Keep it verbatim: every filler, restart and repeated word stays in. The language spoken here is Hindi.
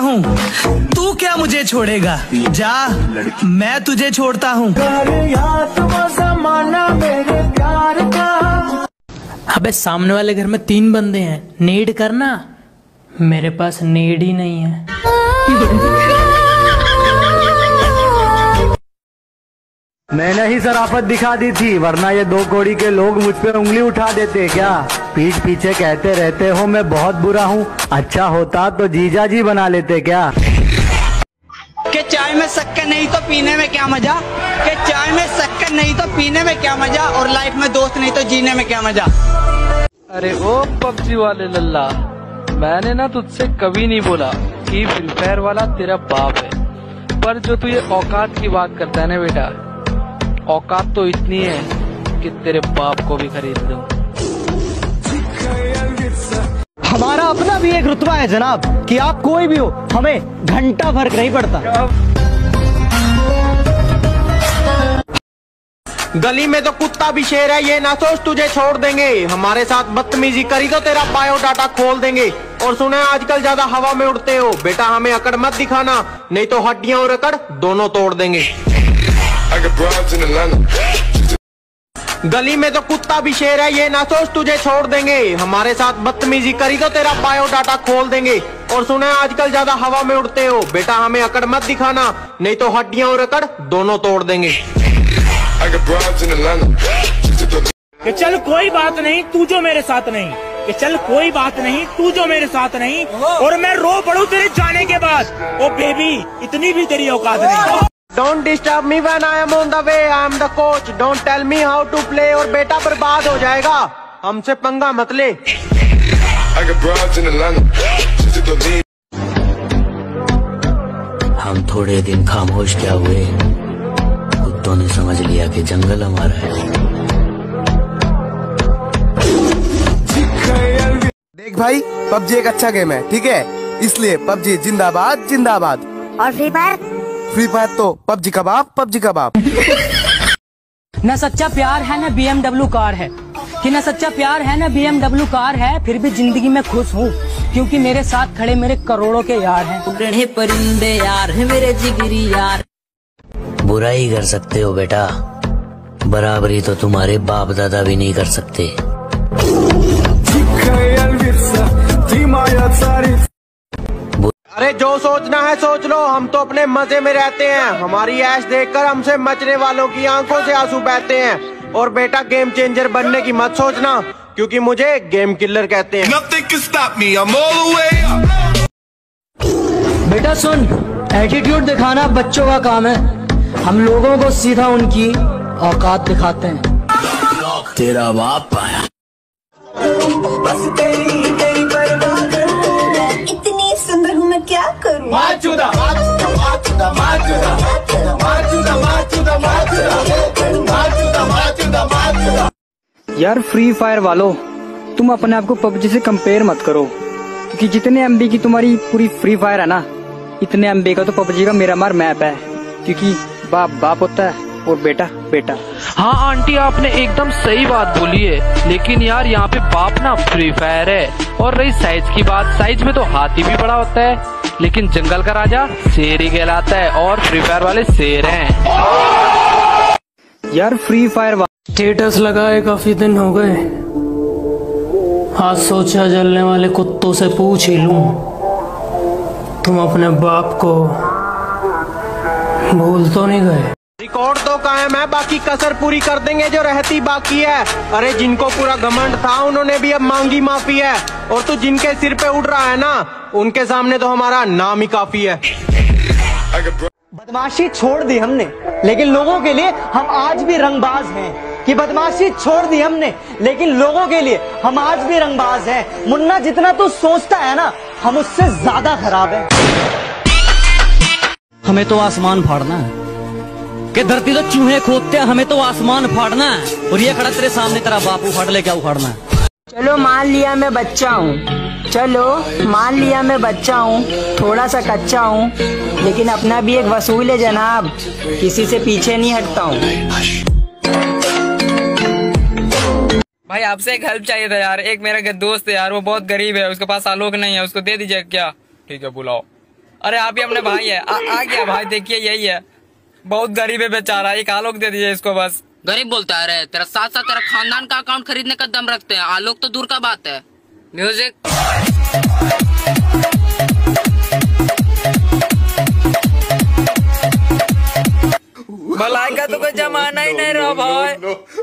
हूँ, तू क्या मुझे छोड़ेगा, जा मैं तुझे छोड़ता हूँ। अबे सामने वाले घर में तीन बंदे हैं, नीड करना। मेरे पास नीड ही नहीं है। मैंने ही शराफत दिखा दी थी, वरना ये दो कौड़ी के लोग मुझ पे उंगली उठा देते क्या। पीठ पीछे कहते रहते हो मैं बहुत बुरा हूँ, अच्छा होता तो जीजा जी बना लेते क्या। कि चाय में शक्कर नहीं तो पीने में क्या मजा, कि चाय में शक्कर नहीं तो पीने में क्या मजा, और लाइफ में दोस्त नहीं तो जीने में क्या मजा। अरे ओ पबजी वाले लल्ला, मैंने ना तुझसे कभी नहीं बोला कि फ्री फायर वाला तेरा बाप है, पर जो तू ये औकात की बात करता है ना बेटा, औकात तो इतनी है कि तेरे बाप को भी खरीद लूं। हमारा अपना भी एक रुतबा है जनाब, कि आप कोई भी हो, हमें घंटा फर्क नहीं पड़ता। गली में तो कुत्ता भी शेर है, ये ना सोच तुझे छोड़ देंगे। हमारे साथ बदतमीजी करी तो तेरा बायोडाटा खोल देंगे। और सुना आजकल ज्यादा हवा में उड़ते हो, बेटा हमें अकड़ मत दिखाना, नहीं तो हड्डियां और अकड़ दोनों तोड़ देंगे। गली में तो कुत्ता भी शेर है, ये ना सोच तुझे छोड़ देंगे। हमारे साथ बदतमीजी करी तो तेरा बायोडाटा खोल देंगे। और सुना आजकल ज्यादा हवा में उड़ते हो, बेटा हमें अकड़ मत दिखाना, नहीं तो हड्डियां और अकड़ दोनों तोड़ देंगे। कि चल कोई बात नहीं तू जो मेरे साथ नहीं, कि चल कोई बात नहीं तू जो मेरे साथ नहीं, और मैं रो पड़ूं तेरे जाने के बाद। ओ बेबी इतनी भी तेरी औकात नहीं। Don't disturb me when I am on the way. I am the coach. Don't tell me how to play. और बेटा बर्बाद हो जाएगा, हमसे पंगा मत ले। हम थोड़े दिन खामोश क्या हुए, कुत्तों ने समझ लिया कि जंगल हमारा है। देख भाई, पबजी एक अच्छा गेम है, ठीक है, इसलिए पबजी जिंदाबाद जिंदाबाद। और फ्री फायर फ्री फायर तो पबजी कबाब पबजी कबाब। न सच्चा प्यार है न बी एम डब्ल्यू कार है, कि न सच्चा प्यार है न बी एम डब्ल्यू कार है, फिर भी जिंदगी में खुश हूँ क्योंकि मेरे साथ खड़े मेरे करोड़ों के यार हैं। उड़ने परिंदे यार है मेरे जिगरी यार। बुराई कर सकते हो बेटा, बराबरी तो तुम्हारे बाप दादा भी नहीं कर सकते। अरे जो सोचना है सोच लो, हम तो अपने मजे में रहते हैं। हमारी ऐश देखकर हमसे मचने वालों की आंखों से आंसू बहते हैं। और बेटा गेम चेंजर बनने की मत सोचना, क्योंकि मुझे गेम किलर कहते हैं। बेटा सुन, एटीट्यूड दिखाना बच्चों का काम है, हम लोगों को सीधा उनकी औकात दिखाते हैं। तेरा बाप आया। इतनी सुंदर हूँ मैं क्या करूँ। यार फ्री फायर वालों, तुम अपने आप को पबजी से कंपेयर मत करो, क्योंकि जितने एमबी की तुम्हारी पूरी फ्री फायर है ना, इतने एमबी का तो पबजी का मेरा मार मैप है। क्योंकि बाप बाप होता है और बेटा बेटा। हाँ आंटी आपने एकदम सही बात बोली है, लेकिन यार यहाँ पे बाप ना फ्री फायर है। और रही साइज की बात, साइज में तो हाथी भी बड़ा होता है, लेकिन जंगल का राजा शेर ही कहलाता है, और फ्री फायर वाले शेर हैं। यार फ्री फायर स्टेटस लगाए काफी दिन हो गए, आज सोचा जलने वाले कुत्तों से पूछ ही लूं, तुम अपने बाप को भूल तो नहीं गए। रिकॉर्ड तो कायम है, बाकी कसर पूरी कर देंगे जो रहती बाकी है। अरे जिनको पूरा घमंड था उन्होंने भी अब मांगी माफी है, और तू जिनके सिर पे उड़ रहा है ना, उनके सामने तो हमारा नाम ही काफी है। बदमाशी छोड़ दी हमने, लेकिन लोगों के लिए हम आज भी रंगबाज हैं। कि बदमाशी छोड़ दी हमने, लेकिन लोगों के लिए हम आज भी रंगबाज हैं। मुन्ना जितना तू सोचता है ना, हम उससे ज्यादा खराब हैं। हमें तो आसमान फाड़ना है, कि धरती तो चूहे खोदते हैं, हमें तो आसमान फाड़ना है। और ये खड़ा तेरे सामने तेरा बाप उखाड़ ले, क्या उखाड़ना है। चलो मान लिया मैं बच्चा हूँ, चलो मान लिया मैं बच्चा हूँ, थोड़ा सा कच्चा हूँ, लेकिन अपना भी एक वसूल है जनाब, किसी से पीछे नहीं हटता हूँ। भाई आपसे एक हेल्प चाहिए था यार, एक मेरा दोस्त है यार, वो बहुत गरीब है, उसके पास आलोक नहीं है, उसको दे दीजिए क्या। ठीक है बुलाओ। अरे आप ही अपने भाई है। आ, आ गया भाई, देखिए यही है, बहुत गरीब है बेचारा, एक आलोक दे दीजिए इसको बस। गरीब बोलता है रे, तेरा साथ साथ तेरा खानदान का अकाउंट खरीदने का दम रखते हैं, आलोक तो दूर का बात है। म्यूजिक। भलाई का तो कोई जमाना ही नहीं रहा भाई।